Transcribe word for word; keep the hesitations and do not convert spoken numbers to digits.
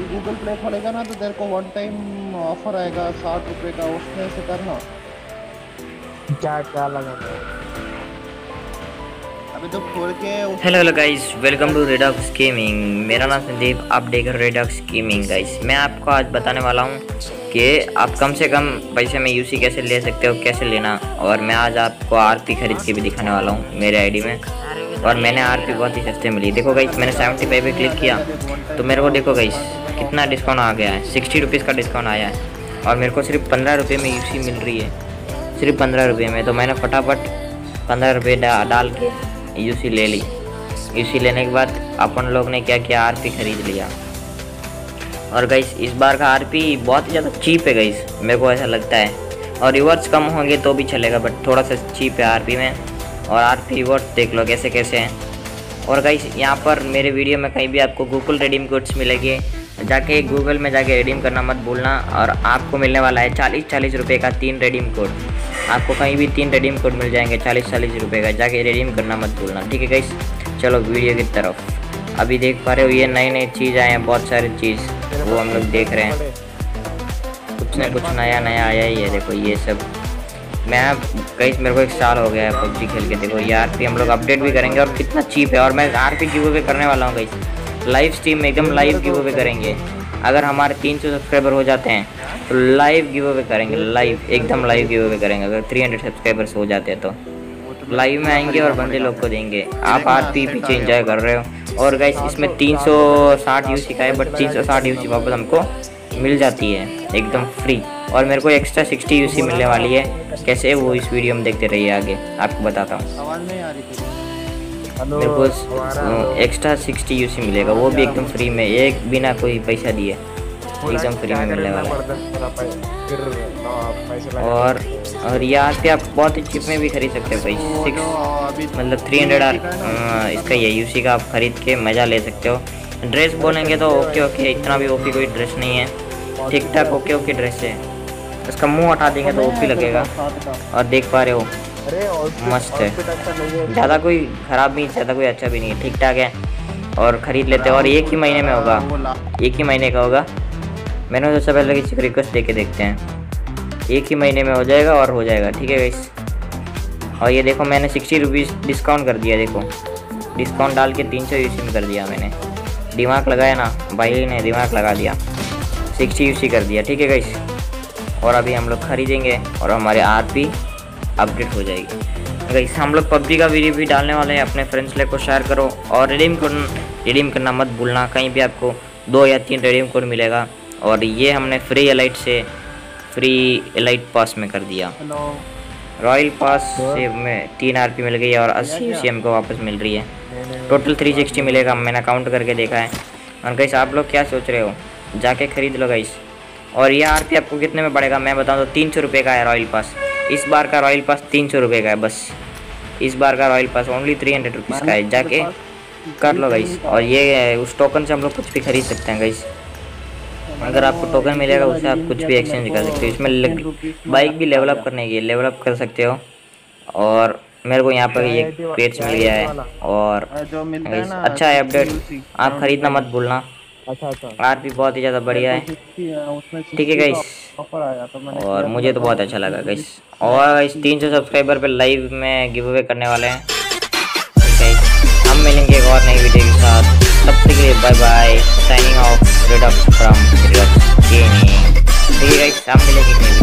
Google play खोलेगा ना तो तेरे को वन टाइम ऑफर आएगा साठ रुपए का, उसमें से करना। क्या क्या लगाना है? अभी तो खोल के उस... hello hello guys, welcome to Redox gaming. मेरा नाम संदीप, आप देख रहे हो रेडॉक्स गेमिंग। गाइस मैं आपको आज बताने वाला हूँ कि आप कम से कम पैसे में यूसी कैसे ले सकते हो, कैसे लेना। और मैं आज आपको आरपी खरीद के भी दिखाने वाला हूँ मेरे आईडी में। और मैंने आरपी बहुत ही सस्ते मिली। देखो गाइस, मैंने सेवेंटी फाइव पे क्लिक किया तो मेरे को देखो गाइस कितना डिस्काउंट आ गया है। सिक्सटी रुपीज़ का डिस्काउंट आया है और मेरे को सिर्फ पंद्रह रुपये में यूसी मिल रही है, सिर्फ पंद्रह रुपये में। तो मैंने फटाफट पंद्रह रुपये डा, डाल के यूसी ले ली। यूसी लेने के बाद अपन लोग ने क्या किया, आरपी खरीद लिया। और गाइस इस बार का आरपी बहुत ही ज़्यादा चीप है गाइस, मेरे को ऐसा लगता है। और रिवॉर्ड्स कम होंगे तो भी चलेगा, बट थोड़ा सा चीप है आरपी में। और आरपी रिवॉर्ड्स देख लो कैसे कैसे हैं। और गाइस यहाँ पर मेरे वीडियो में कहीं भी आपको गूगल रिडीम कोड्स मिलेंगे, जाके गूगल में जाके रिडीम करना मत भूलना। और आपको मिलने वाला है चालीस चालीस रुपये का तीन रिडीम कोड। आपको कहीं भी तीन रिडीम कोड मिल जाएंगे चालीस चालीस रुपये का, जाके रिडीम करना मत भूलना, ठीक है गाइस। चलो वीडियो की तरफ। अभी देख पा रहे हो ये नई नई चीज़ आए हैं, बहुत सारी चीज़ वो हम लोग देख रहे हैं। कुछ ना कुछ नया नया आया ही है। देखो ये सब मैं गाइस मेरे को एक साल हो गया है पबजी खेल के। देखो ये आरपी हम लोग अपडेट भी करेंगे और कितना चीप है। और मैं आरपी गिव अवे करने वाला हूँ गाइस, लाइव स्ट्रीम में एकदम लाइव गिव अवे करेंगे। अगर हमारे तीन सौ सब्सक्राइबर हो जाते हैं तो लाइव गिव अवे करेंगे, लाइव एकदम लाइव गिव अवे करेंगे। अगर तीन सौ सब्सक्राइबर्स हो जाते हैं तो लाइव में आएंगे और बंदे लोग को देंगे। आप आरपी पीछे एंजॉय कर रहे हो। और गाइस इसमें तीन सौ साठ यूसी का है, बट तीन सौ साठ यूसी वापस हमको मिल जाती है एकदम फ्री। और मेरे को एक्स्ट्रा सिक्सटी यूसी मिलने वाली है। कैसे वो इस वीडियो में देखते रहिए, आगे आपको बताता हूँ। मेरे को एक्स्ट्रा सिक्सटी यूसी मिलेगा, वो भी एकदम फ्री में, एक बिना कोई पैसा दिए एकदम फ्री में मिलने वाला है। और और यहाँ पे आप बहुत ही चिप में भी खरीद सकते हो भाई। सिक्स मतलब थ्री हंड्रेड आर इसका ये यूसी का आप खरीद के मज़ा ले सकते हो। ड्रेस बोलेंगे तो ओके ओके, इतना भी ओपी कोई ड्रेस नहीं है, ठीक ठाक ओके ओके ड्रेस है। उसका मुंह हटा देंगे तो ओपी लगेगा। और देख पा रहे हो मस्त है, ज़्यादा कोई ख़राब नहीं, ज़्यादा कोई अच्छा भी नहीं है, ठीक ठाक है। और ख़रीद लेते हैं। और एक ही महीने में होगा, एक ही महीने का होगा। मैंने सोचा पहले किसी को रिक्वेस्ट दे के देखते हैं, एक ही महीने में हो जाएगा और हो जाएगा, ठीक है गाइस। और ये देखो मैंने सिक्सटी रुपीज़ डिस्काउंट कर दिया। देखो डिस्काउंट डाल के तीन सौ यूसी में कर दिया मैंने। दिमाग लगाया ना भाई ने, दिमाग लगा दिया, सिक्सटी यूसी कर दिया, ठीक है गाइस। और अभी हम लोग खरीदेंगे और हमारे आरपी अपडेट हो जाएगी गाइस। हम लोग पबजी का वीडियो भी डालने वाले हैं, अपने फ्रेंड्स ले को शेयर करो। और रिडीम कोड रिडीम करना मत भूलना, कहीं भी आपको दो या तीन रिडीम कोड मिलेगा। और ये हमने फ्री एलाइट से फ्री एलाइट पास में कर दिया। रॉयल पास से में तीन आरपी मिल गई है और अस्सी यूसी हमको वापस मिल रही है। टोटल थ्री सिक्सटी मिलेगा, मैंने काउंट करके देखा है। और गाइस आप लोग क्या सोच रहे हो, जाके खरीद लो गाइस। और ये आरपी आपको कितने में पड़ेगा मैं बताऊँ तो तीन सौ रुपये का है रॉयल पास। इस बार का रॉयल पास तीन सौ रुपये का है बस। इस बार का royal pass only three hundred rupees का है, जाके कर लो गाइस। और ये उस टोकन से हम लोग कुछ भी खरीद सकते हैं गाइस। अगर आपको टोकन मिलेगा उससे आप कुछ भी एक्सचेंज कर सकते हो। इसमें बाइक भी लेवलअप करने की लेवलअप कर सकते हो। और मेरे को यहाँ पर ये पेज मिल गया है और अच्छा है अपडेट, आप खरीदना मत भूलना। आरपी बहुत ही ज़्यादा बढ़िया है, ठीक है गाइस। और मुझे तो बहुत अच्छा लगा गाइस। और इस तीन सौ सब्सक्राइबर पे लाइव में गिव अवे करने वाले हैं, ठीक है। हम मिलेंगे एक और नई वीडियो के साथ, तब तक के लिए bye bye, signing off Redox from Redox gaming, ठीक है गाइस। हम मिलेंगे।